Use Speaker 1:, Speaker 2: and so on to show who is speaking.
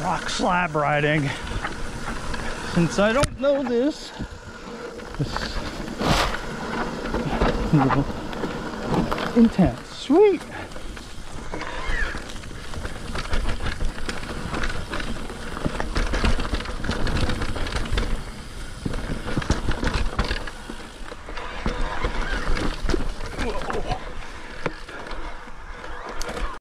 Speaker 1: rock slab riding. Since I don't know this a little intense. Sweet.